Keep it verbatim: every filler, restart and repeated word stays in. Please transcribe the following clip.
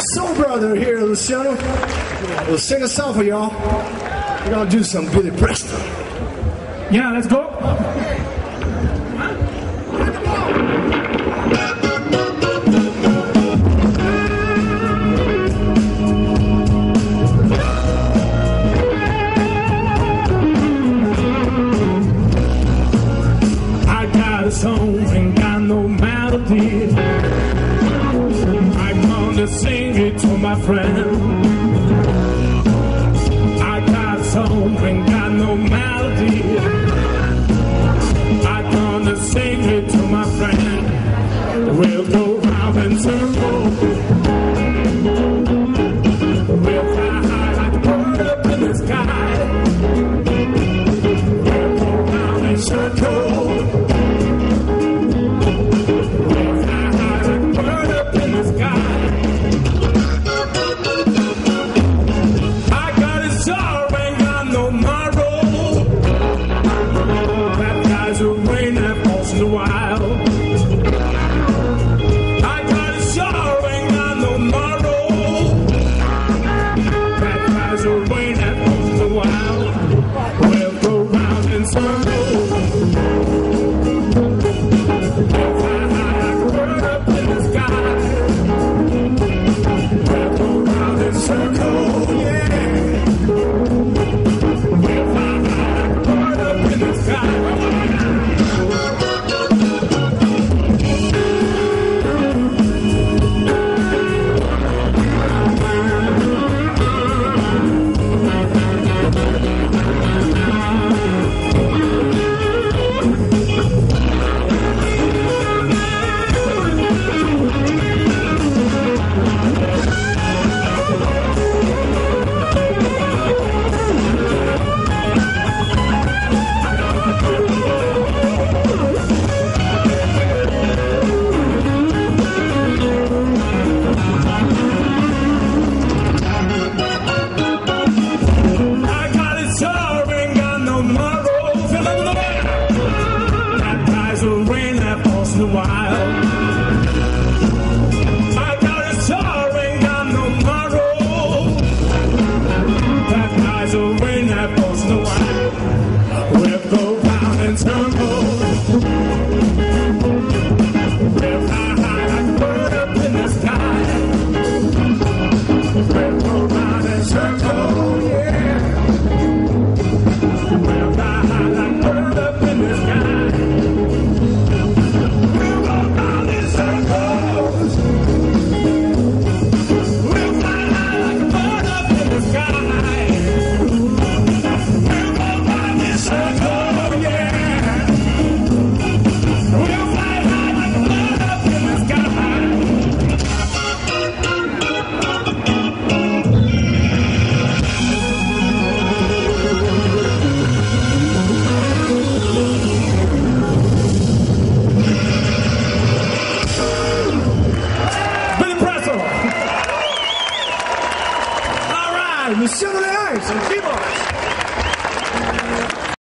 Soul Brother here, Luciano. We'll sing a song for y'all. We're gonna do some Billy Preston. Yeah, let's go. I got a song, ain't got no melody. I'm gonna sing it to my friend. I got a song, ain't got no melody. I'm gonna sing it to my friend. We'll go round in circles. We'll fly high like a bird up in the sky. We'll go round in circles. We'll fly high like a bird up in the sky. I got a soul, ain't got no marrow. Baptized with rain that falls in the wild. I got a soul, ain't got no marrow. Baptized with rain that falls in the wild. We'll go round in circles. We'll fly high like a bird up in the sky. We'll go round in circles, yeah. We'll fly high like a bird up in the sky. I got it sour, ain't got no marrow. Fill up the way. Baptized with rain that falls in the wild. I got it sour, ain't got no marrow. Baptized with rain that falls in the wild. We'll go round in circles. We'll fly high like a bird up in the sky. We'll go round in circles, yeah. We'll fly high like a bird up in the sky. We'll go round in circles. We'll fly high like a bird up in the sky. We'll go round in circles, yeah. We'll fly high like a bird up in the sky. Billy Preston. All right, Luciano Leone. So keep